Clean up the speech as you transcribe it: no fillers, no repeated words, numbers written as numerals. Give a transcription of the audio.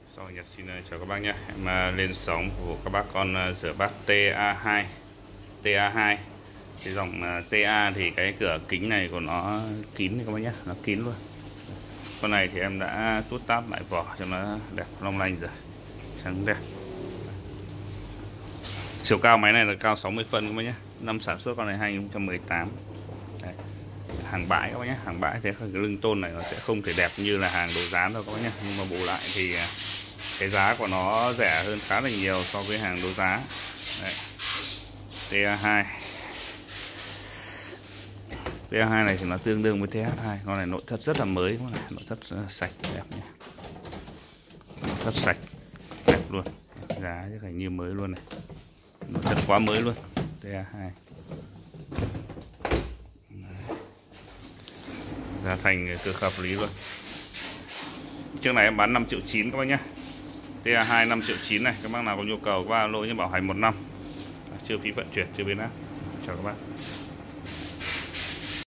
Sau Nhật xin chào các bác nhé. Em lên sóng phục vụ các bác con rửa bát TA2. TA2 cái dòng TA thì cái cửa kính này của nó kín các bác nhé, nó kín luôn. Con này thì em đã tút táp lại vỏ cho nó đẹp long lanh rồi, trắng đẹp. Chiều cao máy này là cao 60 phân các bác nhé. Năm sản xuất con này 2018. Đấy. Hàng bãi các bác nhé, hàng bãi thế cái lưng tôn này nó sẽ không thể đẹp như là hàng đồ dán đâu các bác nhé, nhưng mà bù lại thì cái giá của nó rẻ hơn khá là nhiều so với hàng đấu giá. Đấy. TA2 TA2 này thì nó tương đương với TH2. Con này nội thất rất là mới, con này nội thất rất là sạch đẹp nhé, nội thất sạch đẹp luôn, giá rất là như mới luôn này, nội thất quá mới luôn. TA2 giá thành cực hợp lý luôn. Trước này em bán 5,9 triệu các bác nhé. TA2 5,9 triệu này, các bác nào có nhu cầu qua alo như bảo hành 1 năm, chưa phí vận chuyển, chưa biến áp. Chào các bác.